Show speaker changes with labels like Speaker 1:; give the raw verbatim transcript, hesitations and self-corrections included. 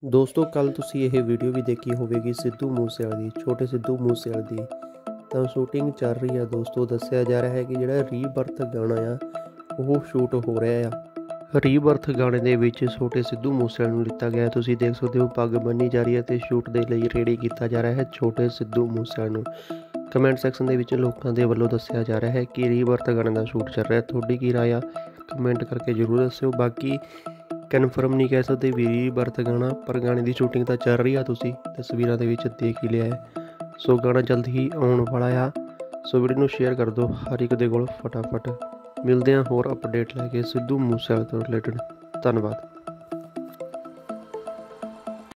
Speaker 1: ਦੋਸਤੋ ਕੱਲ ਤੁਸੀਂ ਇਹ ਵੀਡੀਓ ਵੀ ਦੇਖੀ ਹੋਵੇਗੀ ਸਿੱਧੂ ਮੂਸੇਵਾਲੇ ਦੀ, ਛੋਟੇ ਸਿੱਧੂ ਮੂਸੇਵਾਲੇ ਦੀ। ਤਾਂ ਸ਼ੂਟਿੰਗ ਚੱਲ ਰਹੀ ਆ ਦੋਸਤੋ। ਦੱਸਿਆ ਜਾ ਰਿਹਾ ਹੈ ਕਿ ਜਿਹੜਾ ਰੀਬਰਥ ਗਾਣਾ ਆ ਉਹ ਸ਼ੂਟ ਹੋ ਰਿਹਾ ਆ। ਰੀਬਰਥ ਗਾਣੇ ਦੇ ਵਿੱਚ ਛੋਟੇ ਸਿੱਧੂ ਮੂਸੇਵਾਲੇ ਨੂੰ ਲਿੱਤਾ ਗਿਆ। ਤੁਸੀਂ ਦੇਖ ਸਕਦੇ ਹੋ ਪੱਗ ਬੰਨੀ ਜਾ ਰਹੀ ਹੈ ਤੇ ਸ਼ੂਟ ਦੇ ਲਈ ਰੈਡੀ ਕੀਤਾ ਜਾ ਰਿਹਾ ਹੈ ਛੋਟੇ ਸਿੱਧੂ ਮੂਸੇਵਾਲੇ ਨੂੰ। ਕਮੈਂਟ ਸੈਕਸ਼ਨ ਦੇ ਵਿੱਚ ਲੋਕਾਂ ਦੇ ਵੱਲੋਂ ਦੱਸਿਆ ਜਾ ਰਿਹਾ ਹੈ ਕਿ ਰੀਬਰਥ ਗਾਣੇ ਦਾ ਸ਼ੂਟ ਚੱਲ ਰਿਹਾ। ਤੁਹਾਡੀ ਕੀ ਰਾਏ ਆ ਕਮੈਂਟ ਕਰਕੇ ਜ਼ਰੂਰ ਦੱਸਿਓ। ਬਾਕੀ ਕਨਫਰਮ ਨਹੀਂ ਕਹਿ ਸਕਦੇ ਵੀ ਰੀਬਰਥ ਗਾਣਾ, ਪਰ ਗਾਣੇ ਦੀ ਸ਼ੂਟਿੰਗ ਤਾਂ ਚੱਲ ਰਹੀ ਆ, ਤੁਸੀਂ ਤਸਵੀਰਾਂ ਦੇ ਵਿੱਚ ਦੇਖ ਹੀ ਲਿਆ ਹੈ। ਸੋ ਗਾਣਾ ਜਲਦ ਹੀ ਆਉਣ ਵਾਲਾ ਆ। ਸੋ ਵੀਡੀਓ ਨੂੰ ਸ਼ੇਅਰ ਕਰ ਦਿਓ ਹਰ ਇੱਕ ਦੇ ਕੋਲ ਫਟਾਫਟ। ਮਿਲਦੇ ਹਾਂ ਹੋਰ ਅਪਡੇਟ ਲੈ ਕੇ ਸਿੱਧੂ ਮੂਸੇਵਾਲੇ ਤੋਂ ਰਿਲੇਟਡ। ਧੰਨਵਾਦ।